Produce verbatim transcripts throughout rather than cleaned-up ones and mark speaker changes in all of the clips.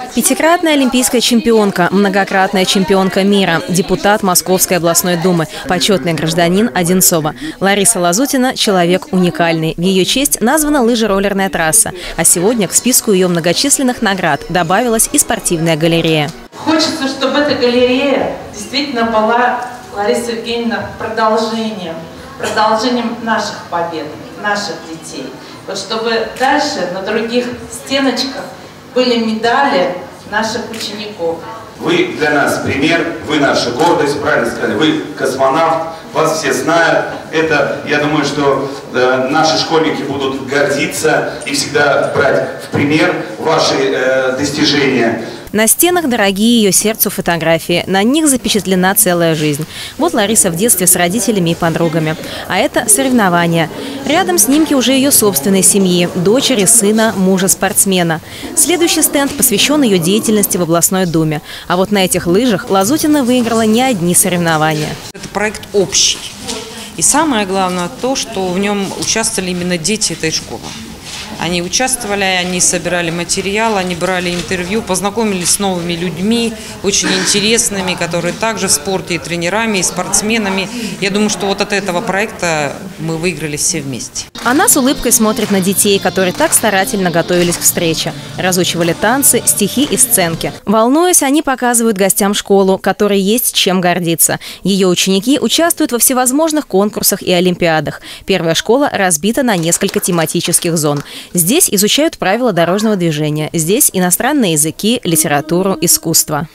Speaker 1: Пятикратная олимпийская чемпионка, многократная чемпионка мира, депутат Московской областной думы, почетный гражданин Одинцова. Лариса Лазутина – человек уникальный. В ее честь названа лыжероллерная трасса. А сегодня к списку ее многочисленных наград добавилась и спортивная галерея.
Speaker 2: Хочется, чтобы эта галерея действительно была, Лариса Евгеньевна, продолжением, продолжением наших побед, наших детей. Вот чтобы дальше на других стеночках были медали наших учеников.
Speaker 3: Вы для нас пример, вы наша гордость, правильно сказали, вы космонавт, вас все знают. Это, я думаю, что э, наши школьники будут гордиться и всегда брать в пример ваши э, достижения.
Speaker 1: На стенах дорогие ее сердцу фотографии. На них запечатлена целая жизнь. Вот Лариса в детстве с родителями и подругами. А это соревнования. Рядом снимки уже ее собственной семьи, дочери, сына, мужа-спортсмена. Следующий стенд посвящен ее деятельности в областной думе. А вот на этих лыжах Лазутина выиграла не одни соревнования.
Speaker 4: Это проект общий. И самое главное то, что в нем участвовали именно дети этой школы. Они участвовали, они собирали материал, они брали интервью, познакомились с новыми людьми, очень интересными, которые также в спорте, и тренерами, и спортсменами. Я думаю, что вот от этого проекта мы выиграли все вместе.
Speaker 1: Она с улыбкой смотрит на детей, которые так старательно готовились к встрече. Разучивали танцы, стихи и сценки. Волнуясь, они показывают гостям школу, которой есть чем гордиться. Ее ученики участвуют во всевозможных конкурсах и олимпиадах. Первая школа разбита на несколько тематических зон. Здесь изучают правила дорожного движения. Здесь иностранные языки, литературу, искусство.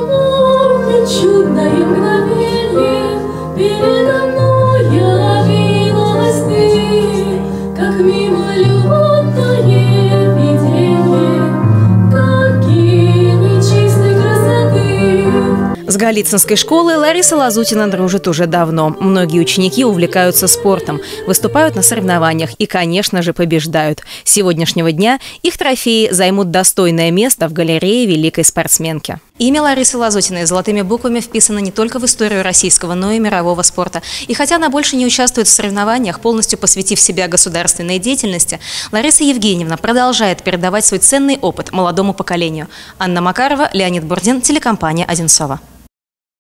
Speaker 1: С Голицынской школой Лариса Лазутина дружит уже давно. Многие ученики увлекаются спортом, выступают на соревнованиях и, конечно же, побеждают. С сегодняшнего дня их трофеи займут достойное место в галерее великой спортсменки. Имя Ларисы Лазутиной золотыми буквами вписано не только в историю российского, но и мирового спорта. И хотя она больше не участвует в соревнованиях, полностью посвятив себя государственной деятельности, Лариса Евгеньевна продолжает передавать свой ценный опыт молодому поколению. Анна Макарова, Леонид Бурдин, телекомпания «Одинцова».